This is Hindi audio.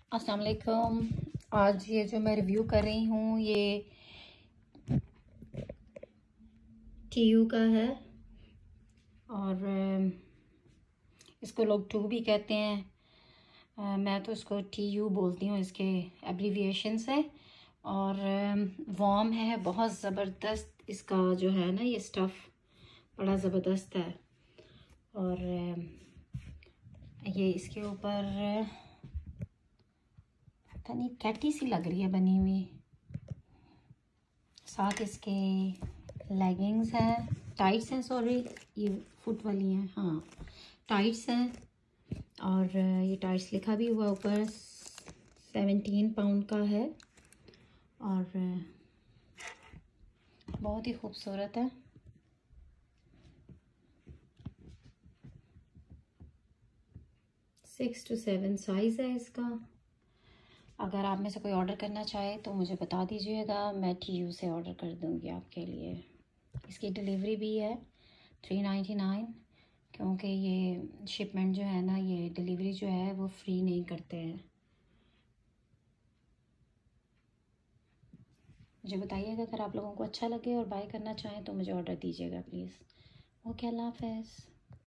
अस्सलाम वालेकुम। आज ये जो मैं रिव्यू कर रही हूँ ये टीयू का है और इसको लोग टू भी कहते हैं। मैं तो इसको टीयू बोलती हूँ, इसके एब्रीविएशन से। और वार्म है, बहुत ज़बरदस्त इसका जो है ना ये स्टफ़ बड़ा ज़बरदस्त है। और ये इसके ऊपर पता नहीं कैटी सी लग रही है बनी हुई। साथ इसके लेगिंग्स हैं, टाइट्स हैं, सॉरी ये फुट वाली हैं, हाँ टाइट्स हैं। और ये टाइट्स लिखा भी हुआ ऊपर 17 पाउंड का है और बहुत ही खूबसूरत है। सिक्स टू 7 साइज़ है इसका। अगर आप में से कोई ऑर्डर करना चाहे तो मुझे बता दीजिएगा, मैं टीयू से ऑर्डर कर दूँगी आपके लिए। इसकी डिलीवरी भी है 399, क्योंकि ये शिपमेंट जो है ना, ये डिलीवरी जो है वो फ्री नहीं करते हैं। मुझे बताइएगा अगर आप लोगों को अच्छा लगे और बाय करना चाहें तो मुझे ऑर्डर दीजिएगा प्लीज़। ओके, अल्लाह हाफ़िज़।